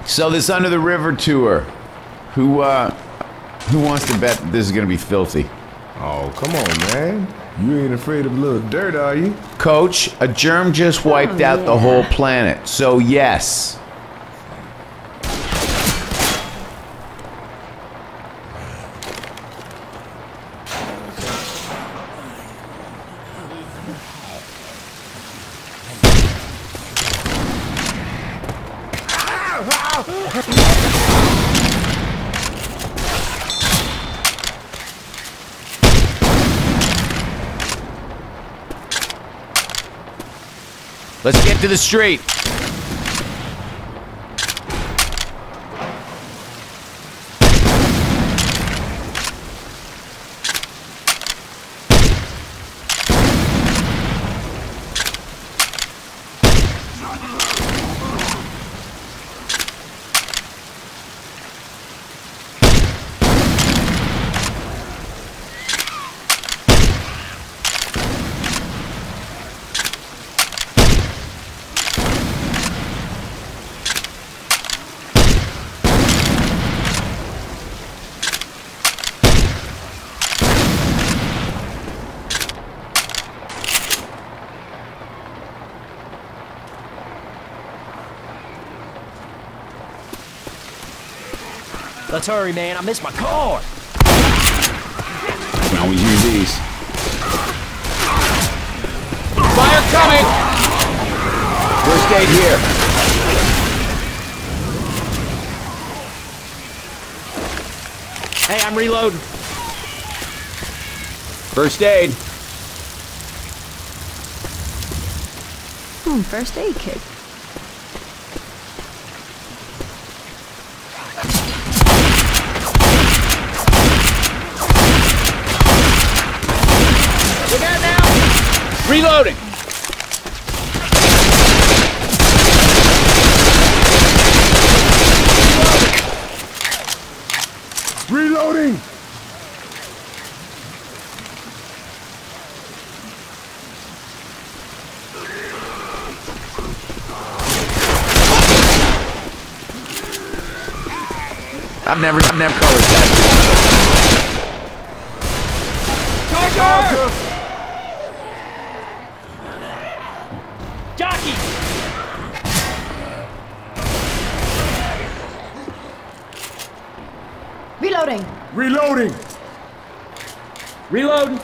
So this Under the River tour, who wants to bet that this is gonna be filthy? Oh, come on, man. You ain't afraid of a little dirt, are you? Coach, a germ just wiped out the whole planet, so yes. Let's get to the street. Let's hurry, man. I missed my car. Can always use these. Fire coming! First aid here. Hey, I'm reloading. First aid. First aid kit. Look out now! Reloading! Reloading! I've never colored that. Jockey! Reloading. Reloading! Reloading.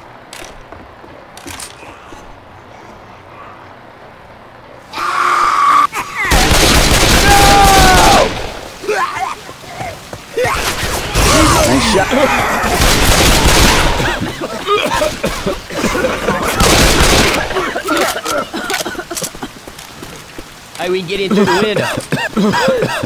Nice shot. Hey, we can get in through the window.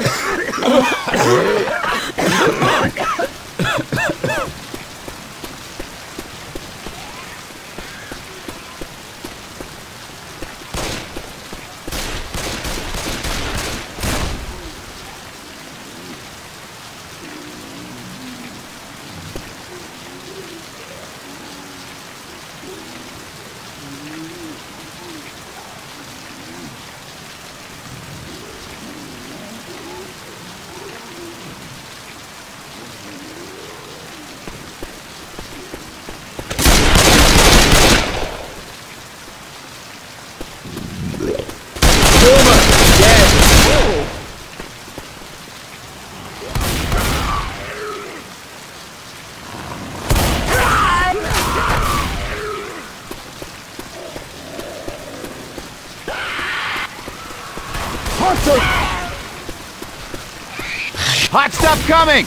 Hot stuff coming!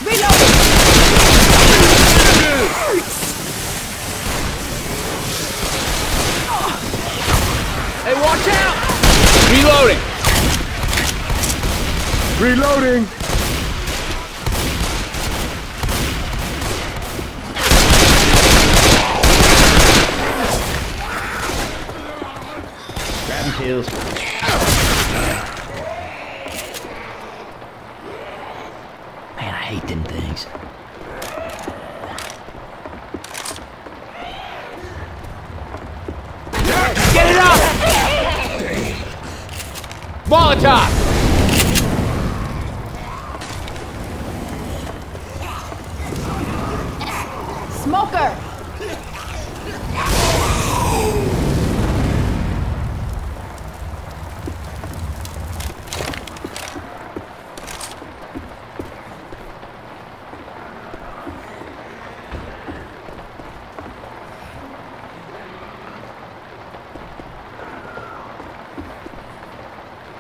Hey, watch out! Reloading! Reloading! Grabbing kills. Man, I hate them things. Get it up! Molotov!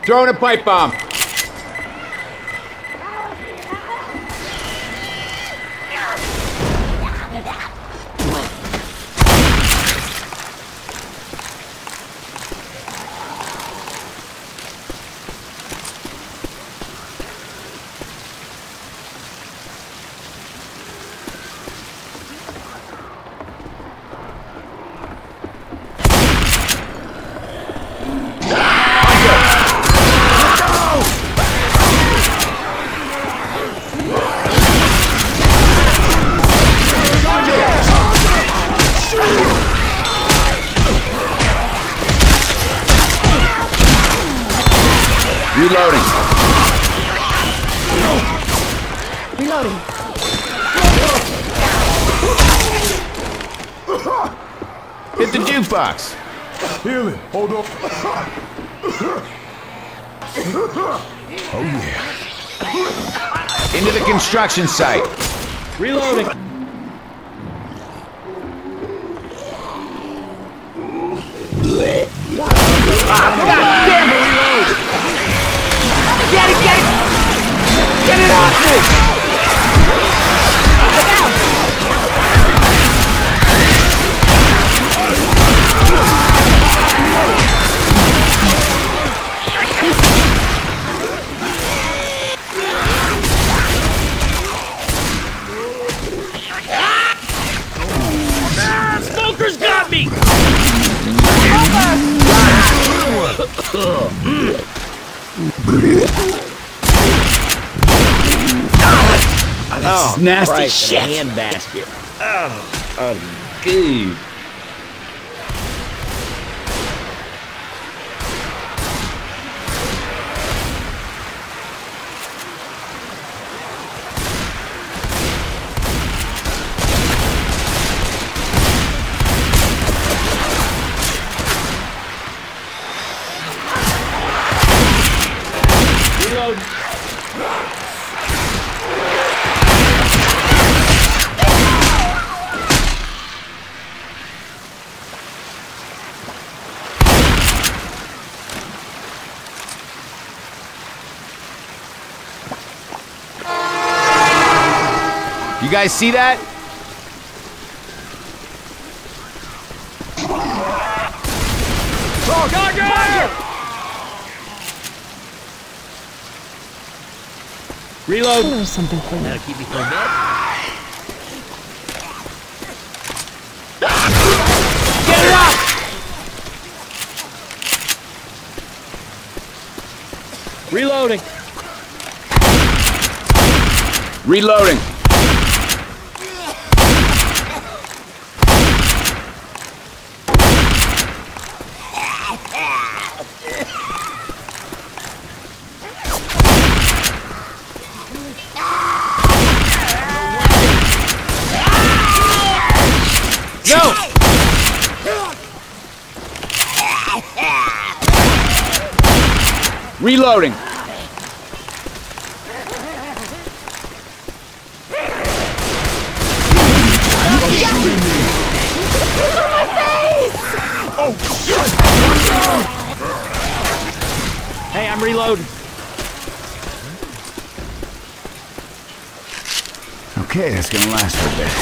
Throwing a pipe bomb. Reloading. Reloading. Hit the jukebox. Healing. Hold up. Oh, yeah. Into the construction site. Reloading. God damn it! Reload. Get it! Get it! Get it off me! Smoker's got me! Oh, nasty Christ, shit. Hand basket. Oh, dude. Reload. You guys see that? Reload. There's something for you. That'll keep me from bed. Get it up! Reloading. Reloading. No! Reloading. Hey, I'm reloading. Okay, that's gonna last for a bit.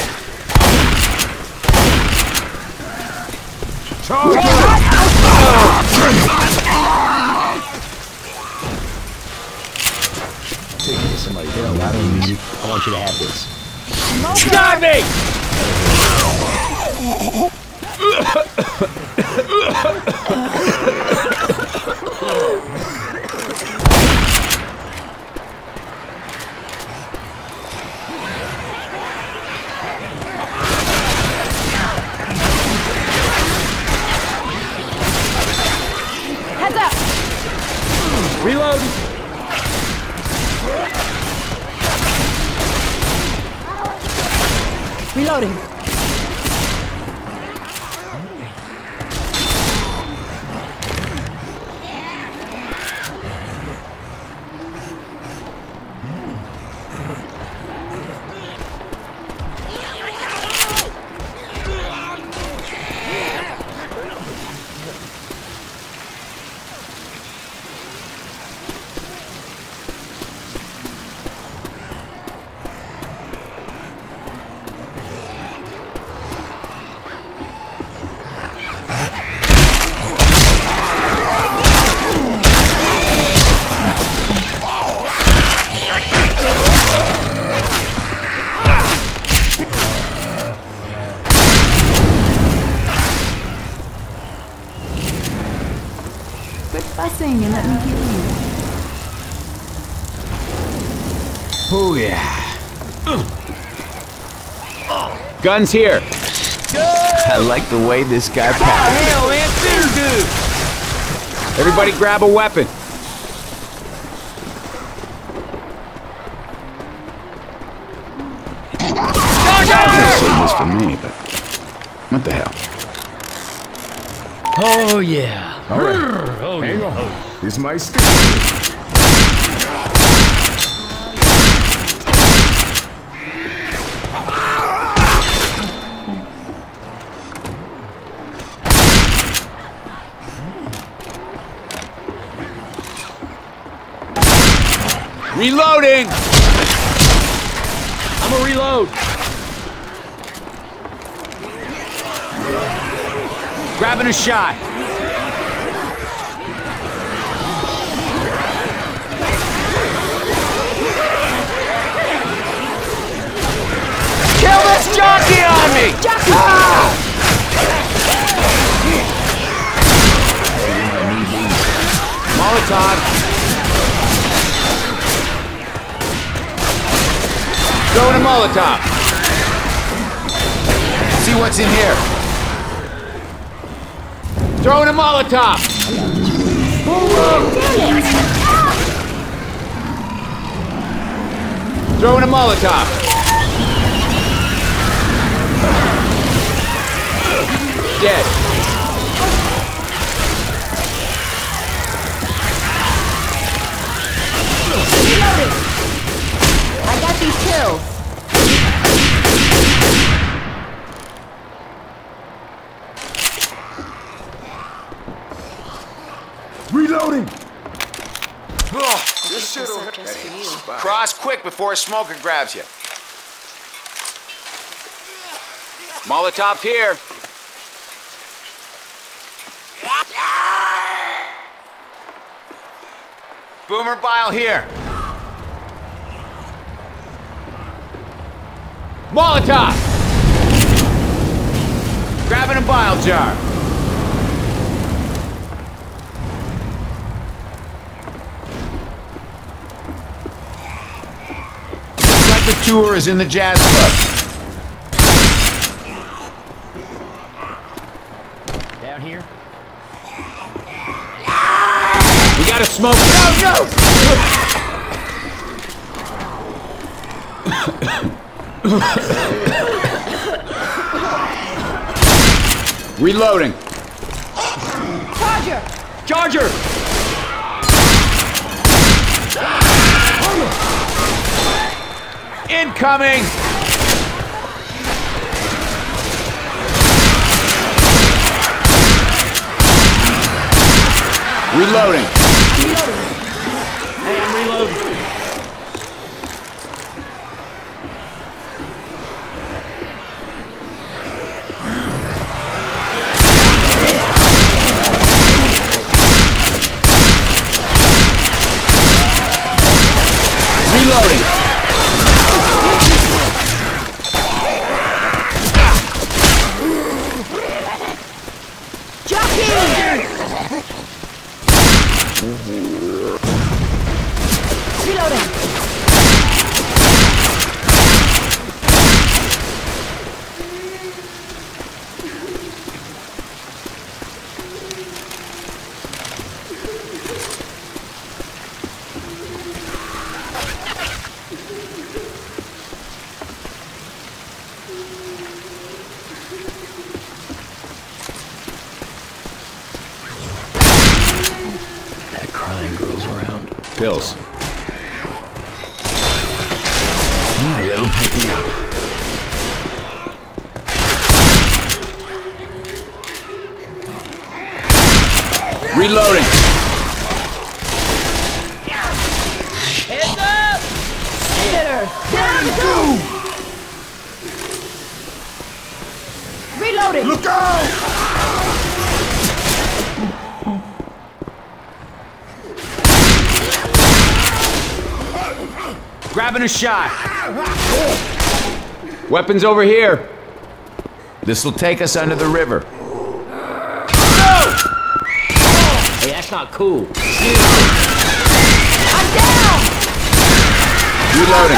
Take it to somebody. I don't need it. I want you to have this. Got me! Heads up! Reload! Reloading. thing and let me heal you. Oh, yeah. Guns here. I like the way this guy packs. Hell, man, too good. Everybody grab a weapon. I was gonna save this for me, but what the hell? Oh, yeah. All right. Oh, Hang yeah. on. This might stick. Reloading! I'm gonna reload. Grabbing a shot. Kill this jockey on me! Jockey! Molotov. Throwing a Molotov. See what's in here. Throwing a Molotov. Throwing a Molotov. Dead. Reloading! I got these kills. Reloading. This shit'll Just for you. Cross quick before a smoker grabs you. Molotov here. Boomer bile here. Molotov! Grabbing a bile jar. Looks like the tour is in the jazz club. Down here. We gotta smoke. No, Reloading. Charger! Charger! Incoming. Reloading. Hey, I'm reloading. Reloading. Jockey! Reloading! That crying girl's around. Pills. That'll pick me up. Reloading. Heads up! Hitter! Down two! Reloading! Look out! Grabbing a shot. Weapons over here. This'll take us under the river. Hey, that's That's not cool. I'm down! Reloading.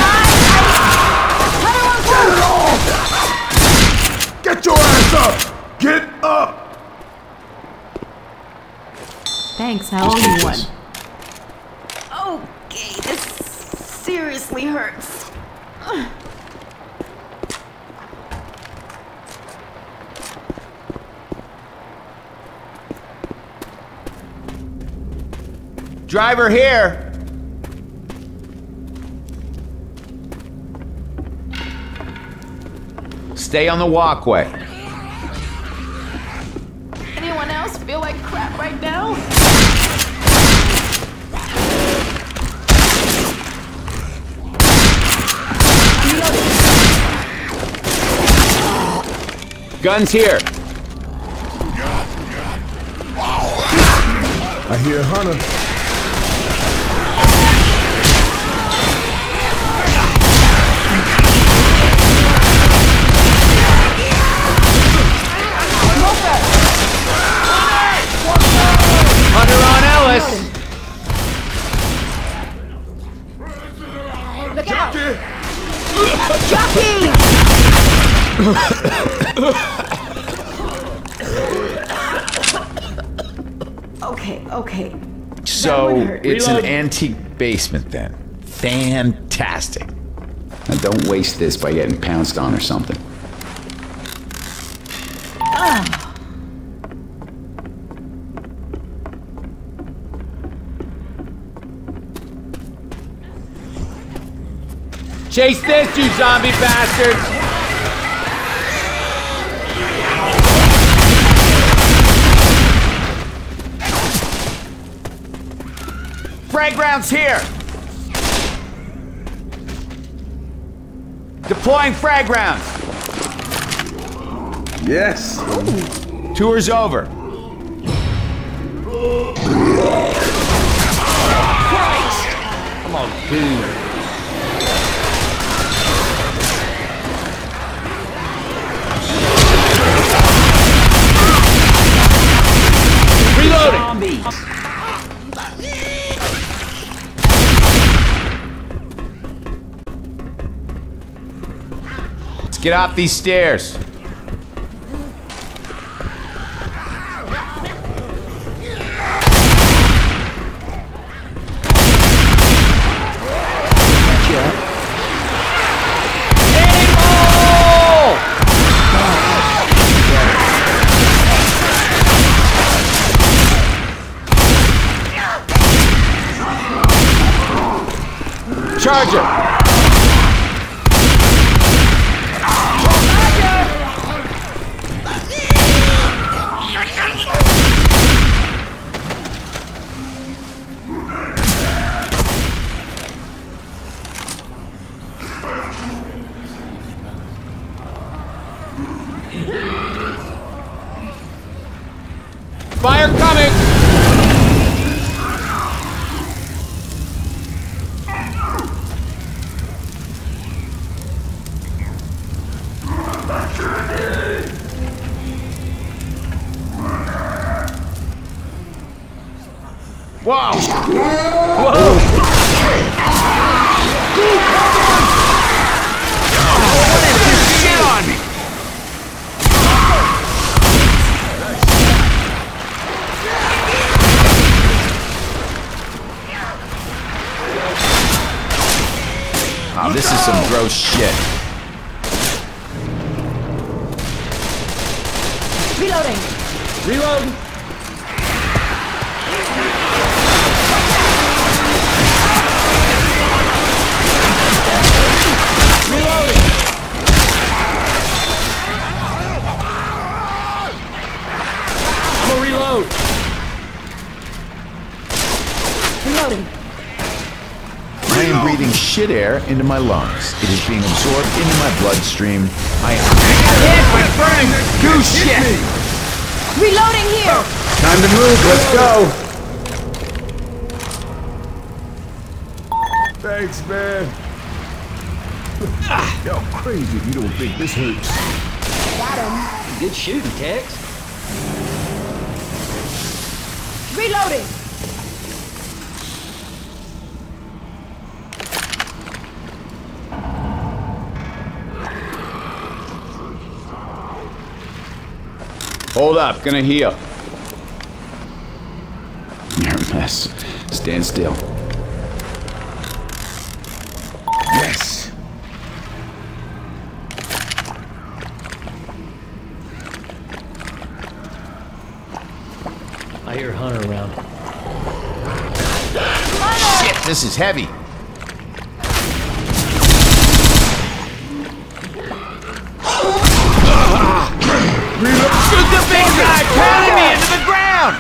Get it off! Get your ass up! Get up! Thanks, I Just owe take you this. one. Okay, this seriously hurts. Driver here. Stay on the walkway. Anyone else feel like crap right now? Guns here. I hear Hunter. Hunter on Ellis. Look out! Okay. So one hurt. it's an Reload. antique basement then. Fantastic. Now don't waste this by getting pounced on or something. Chase this, you zombie bastards! Frag rounds here! Deploying frag rounds! Yes. Tour's over. Come on, dude. Reloading! Zombies. Let's get off these stairs. Charger! Fire coming! Whoa! Whoa! Shit on me! Oh, this is some gross shit. Reloading. Reload. I'm gonna reload. Reloading. I am breathing shit air into my lungs. It is being absorbed into my bloodstream. I am hit by burning goose shit. Reloading here. Time to move. Let's go. Thanks, man. Y'all crazy if you don't think this hurts. Got him. Good shooting, Tex. Reloading. Hold up, gonna heal. You're a mess. Stand still. Yes. I hear Hunter around. Shit, this is heavy. Shoot the big guy! Pounding me into the ground!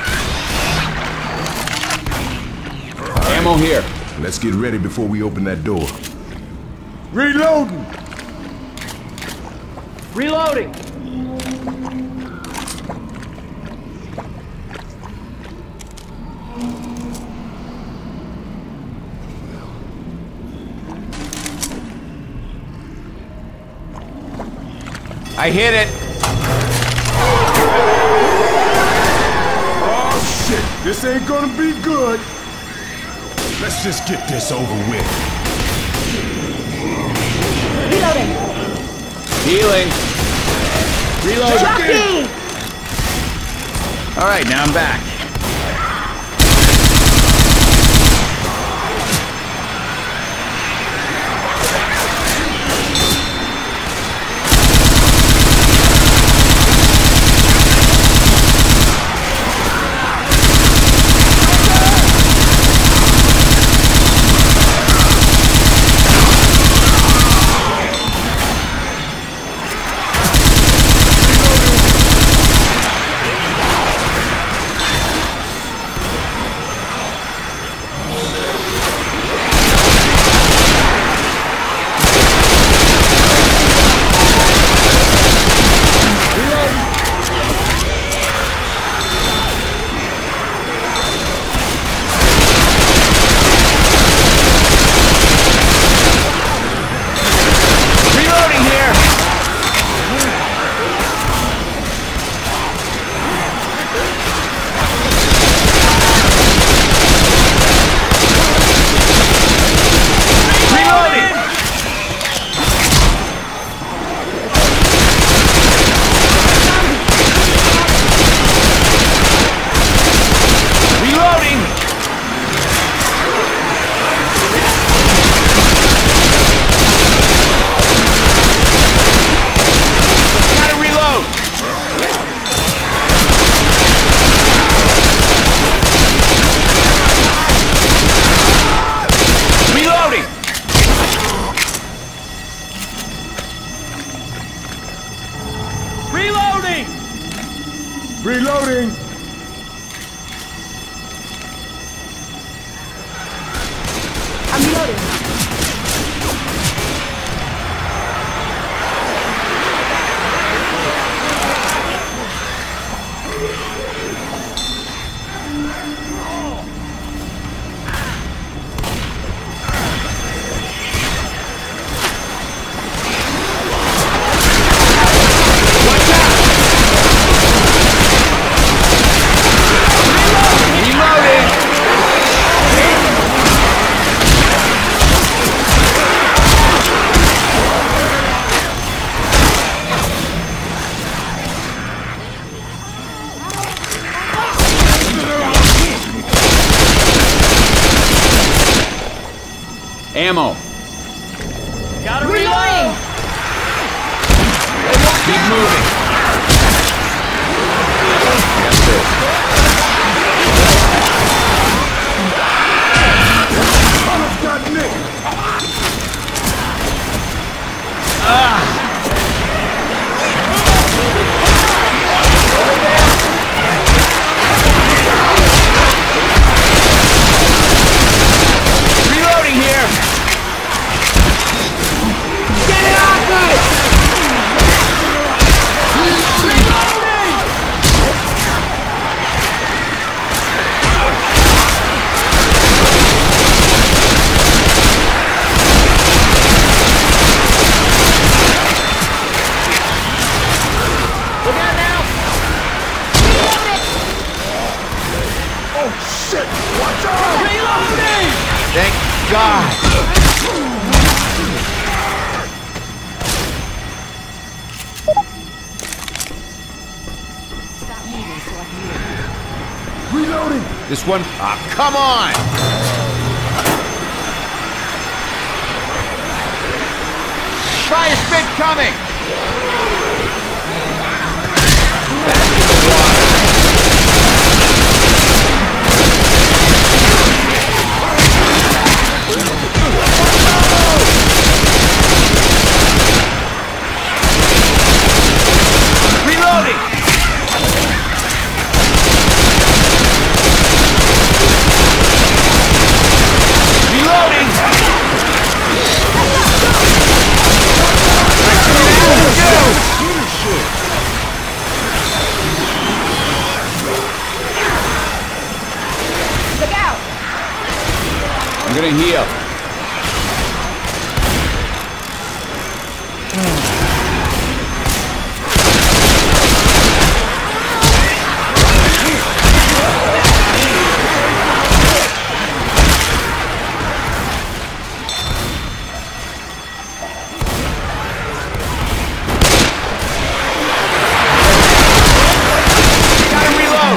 Ammo here. Let's get ready before we open that door. Reloading! Reloading! I hit it. Oh shit, this ain't gonna be good. Let's just get this over with. Reloading. Healing. Reload. Jockey! All right, now I'm back. Reloading! I'm reloading. Ammo. Gotta Reloading! Keep moving. Got nicked! Reloading here. Get it off us! This one? Ah, come on! Fire spit coming! Reloading! Reloading! Look out! I'm gonna heal. Gotta reload!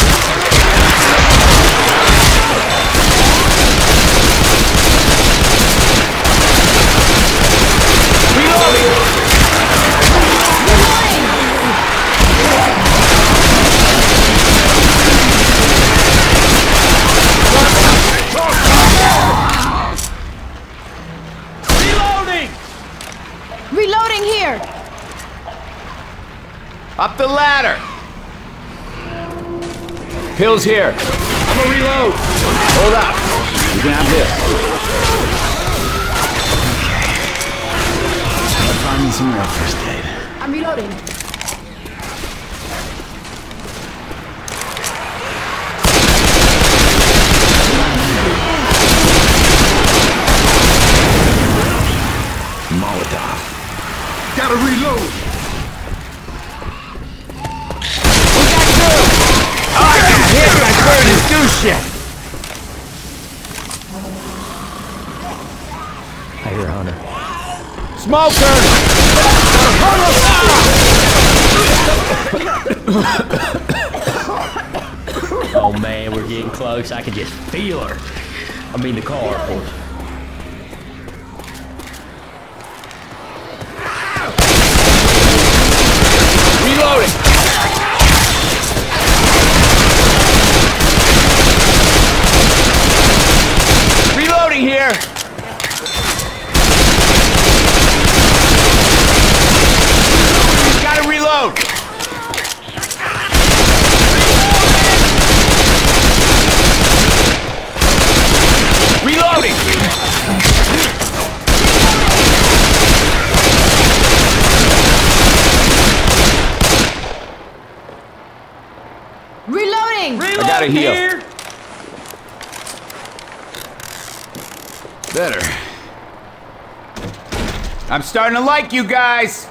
Reloading here! Up the ladder! Pills here. I'm gonna reload. Hold up. You can have this. Okay. Find me some real first aid. I'm reloading. Molotov. Gotta reload. Oh, I got hit by burning do shit. I hear Hunter. Smoker! Oh man, we're getting close. I can just feel her. I mean the car, of course. Reloading! Reloading here! Gotta reload! Reloading! Reloading! I gotta heal. Better. I'm starting to like you guys.